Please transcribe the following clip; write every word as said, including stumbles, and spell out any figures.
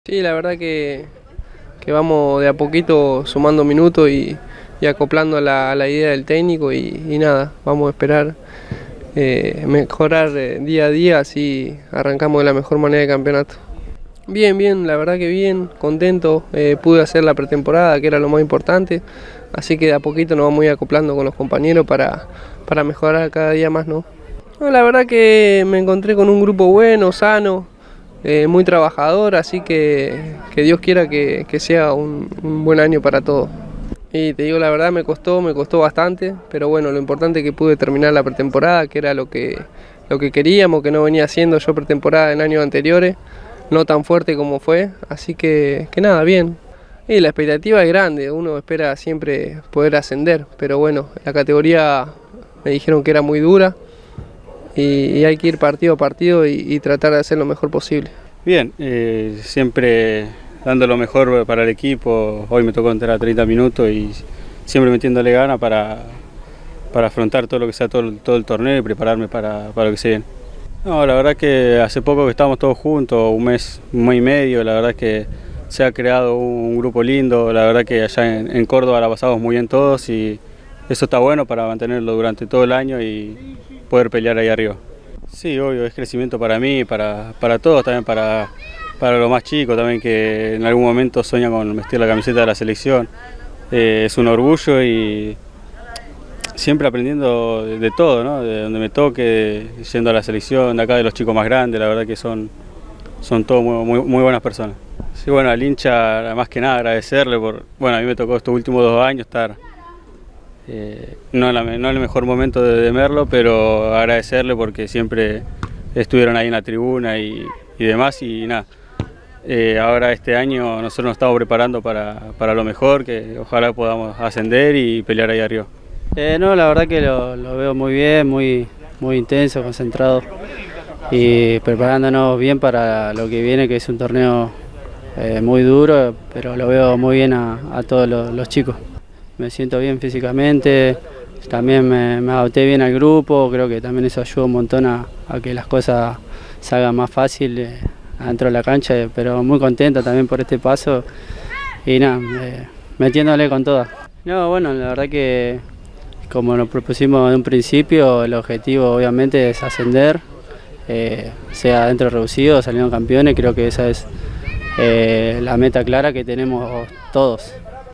Sí, la verdad que, que vamos de a poquito sumando minutos y, y acoplando a la, a la idea del técnico y, y nada, vamos a esperar eh, mejorar eh, día a día, así arrancamos de la mejor manera de campeonato. Bien, bien, la verdad que bien, contento, eh, pude hacer la pretemporada que era lo más importante, así que de a poquito nos vamos a ir acoplando con los compañeros para, para mejorar cada día más, ¿no? No, la verdad que me encontré con un grupo bueno, sano, Eh, muy trabajador, así que, que Dios quiera que, que sea un, un buen año para todos. Y te digo la verdad, me costó, me costó bastante, pero bueno, lo importante es que pude terminar la pretemporada, que era lo que, lo que queríamos, que no venía haciendo yo pretemporada en años anteriores, no tan fuerte como fue, así que, que nada, bien. Y la expectativa es grande, uno espera siempre poder ascender, pero bueno, la categoría me dijeron que era muy dura, Y, y hay que ir partido a partido y, y tratar de hacer lo mejor posible. Bien, eh, siempre dando lo mejor para el equipo. Hoy me tocó entrar a treinta minutos y siempre metiéndole ganas para, para afrontar todo lo que sea todo, todo el torneo y prepararme para, para lo que se viene. No, la verdad que hace poco que estamos todos juntos, un mes, un mes y medio, la verdad que se ha creado un grupo lindo, la verdad que allá en, en Córdoba la pasamos muy bien todos y eso está bueno para mantenerlo durante todo el año y poder pelear ahí arriba. Sí, obvio, es crecimiento para mí, para, para todos, también para, para los más chicos, también que en algún momento sueñan con vestir la camiseta de la selección. Eh, es un orgullo y siempre aprendiendo de, de todo, ¿no? De donde me toque, yendo a la selección, de acá de los chicos más grandes, la verdad que son, son todos muy, muy, muy buenas personas. Sí, bueno, al hincha más que nada agradecerle por, bueno, a mí me tocó estos últimos dos años estar Eh, no, en la, no en el mejor momento de, de Merlo, pero agradecerle porque siempre estuvieron ahí en la tribuna y, y demás y nada. Eh, ahora este año nosotros nos estamos preparando para, para lo mejor, que ojalá podamos ascender y pelear ahí arriba. Eh, no, la verdad que lo, lo veo muy bien, muy, muy intenso, concentrado y preparándonos bien para lo que viene, que es un torneo eh, muy duro, pero lo veo muy bien a, a todos los, los chicos. Me siento bien físicamente, también me, me adapté bien al grupo, creo que también eso ayuda un montón a, a que las cosas salgan más fácil eh, adentro de la cancha, eh, pero muy contenta también por este paso y nada, eh, metiéndole con todas. No, bueno, la verdad que como nos propusimos de un principio, el objetivo obviamente es ascender, eh, sea dentro reducido o saliendo campeones, creo que esa es eh, la meta clara que tenemos todos.